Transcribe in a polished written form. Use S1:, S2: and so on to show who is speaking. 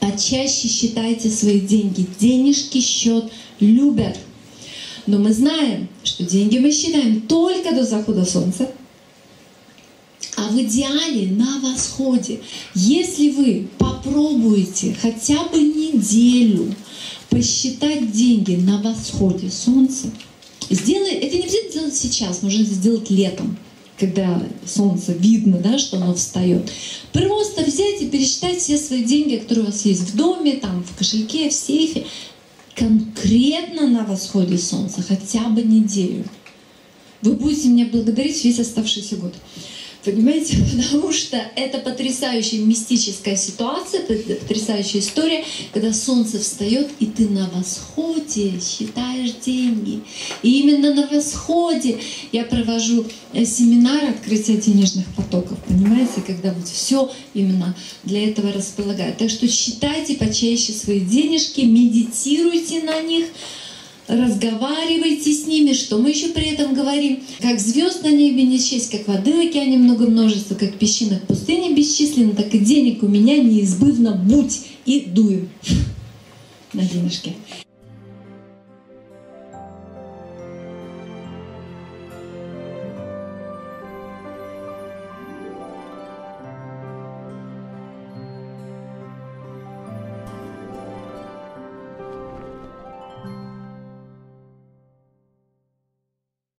S1: Почаще считайте свои деньги. Денежки счет любят. Но мы знаем, что деньги мы считаем только до захода солнца, а в идеале на восходе. Если вы попробуете хотя бы неделю посчитать деньги на восходе солнца, это не обязательно делать сейчас, можно это сделать летом, когда солнце видно, да, что оно встает. Просто взять и пересчитать все свои деньги, которые у вас есть в доме, там, в кошельке, в сейфе, конкретно на восходе солнца, хотя бы неделю. Вы будете меня благодарить весь оставшийся год. Понимаете? Потому что это потрясающая мистическая ситуация, потрясающая история, когда солнце встает, и ты на восходе считаешь деньги. И именно на восходе я провожу семинар открытия денежных потоков. Понимаете? Когда вот все именно для этого располагает. Так что считайте почаще свои денежки, медитируйте на них, разговаривайте с ними, что мы еще при этом говорим. Как звезд на небе не счесть, как воды в океане много множества, как песчинок в пустыне бесчисленно, так и денег у меня неизбывно будь и дуем на денежки.